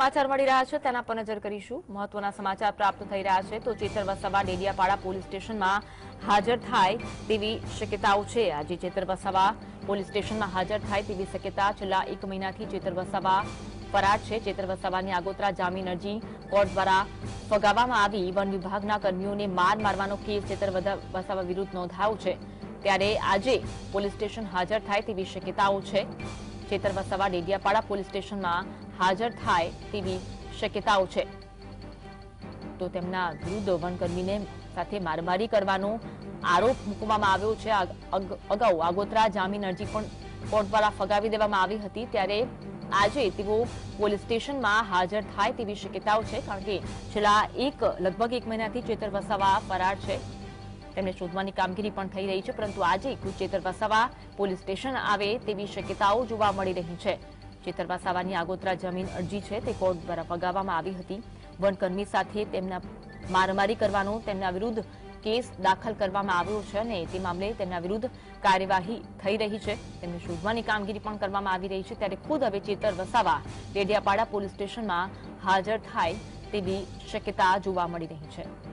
સમાચાર મળી રહ્યા છે તેના પર નજર કરીશું। મહત્વના સમાચાર પ્રાપ્ત થઈ રહ્યા છે તો ચેતર વસાવા ડેડિયાપાડા પોલીસ સ્ટેશનમાં હાજર થાય તેવી શક્યતાઓ છે। આજે ચેતર વસાવા પોલીસ સ્ટેશનમાં હાજર થાય તેવી શક્યતા। છેલ્લા 1 મહિનાથી ચેતર વસાવા ફરાર છે। ચેતર વસાવાની આગોતરા જામીન અરજી કોર્ટ દ્વારા ફગાવવામાં આવી। વન વિભાગના કર્મીઓને મારવાનો કેસ ચેતર વસાવા વિરુદ્ધ નોંધાયો છે, ત્યારે આજે પોલીસ સ્ટેશન હાજર થાય તેવી શક્યતાઓ છે। ચેતર વસાવા ડેડિયાપાડા પોલીસ સ્ટેશનમાં હાજર થાય તેવી શક્યતાઓ છે, તો તેમના વિરુદ્ધ વનકર્મીને સાથે મારમારી કરવાનો આરોપ મૂકવામાં આવ્યો છે। અગાઉ આગોતરા જામીન અરજી પણ કોર્ટ દ્વારા ફગાવી દેવામાં આવી હતી, ત્યારે આજે તેઓ પોલીસ સ્ટેશનમાં હાજર થાય તેવી શક્યતાઓ છે, કારણ કે છેલ્લા લગભગ 1 મહિનાથી ચેતર વસાવા ફરાર છે। તેમને શોધવાની કામગીરી પણ થઈ રહી છે, પરંતુ આજે ચેતર વસાવા પોલીસ સ્ટેશન આવે તેવી શક્યતાઓ જોવા મળી રહી છે। ચેતર વસાવાની આગોતરા જામીન અરજી છે તે કોર્ટ દ્વારા ફગાવવામાં આવી હતી। વનકર્મી સાથે તેમના મારમારી કરવાનો તેમના વિરુદ્ધ કેસ દાખલ કરવામાં આવ્યો છે અને તે મામલે તેમના વિરુદ્ધ કાર્યવાહી થઈ રહી છે। તેમને શોધવાની કામગીરી પણ કરવામાં આવી રહી છે, ત્યારે ખુદ હવે ચેતર વસાવા ડેડિયાપાડા પોલીસ સ્ટેશનમાં હાજર થાય તેવી શક્યતા જોવા મળી રહી છે।